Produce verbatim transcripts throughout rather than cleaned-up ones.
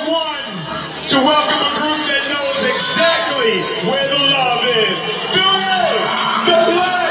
one to welcome a group that knows exactly where the love is. Bill, the Blood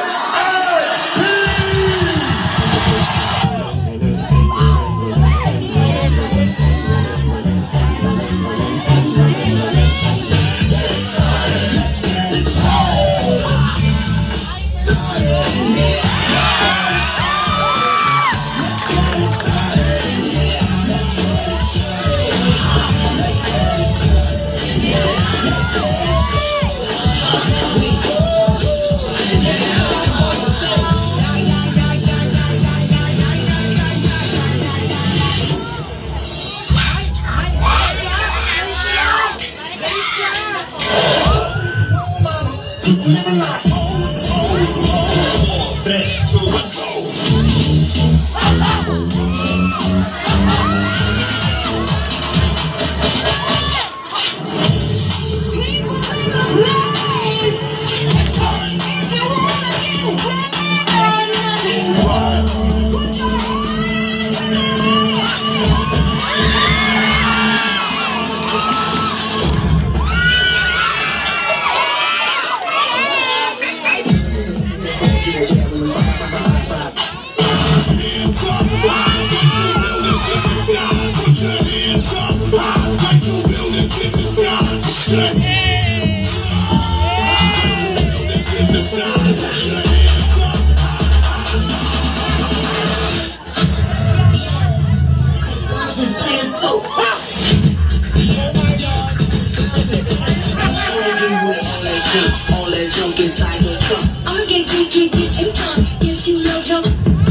all that junk inside your trunk. I'ma get, get, get, get you drunk, get you low junk.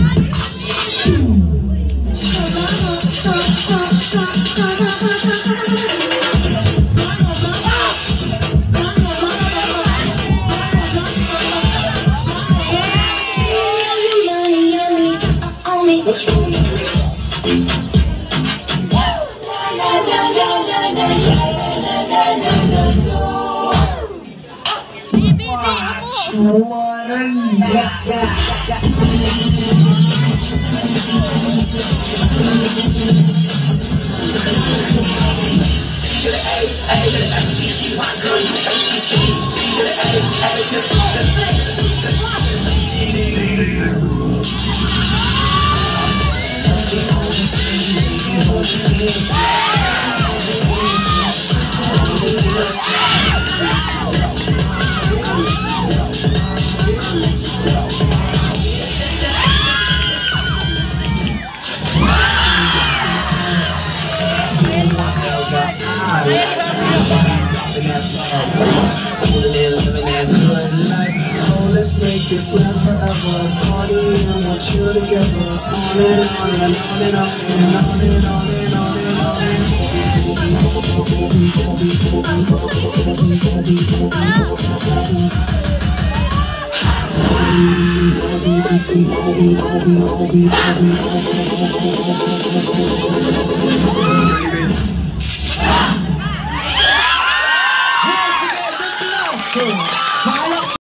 This lasts forever, party and want you together. On and on and on and on and on and on and on and on and on.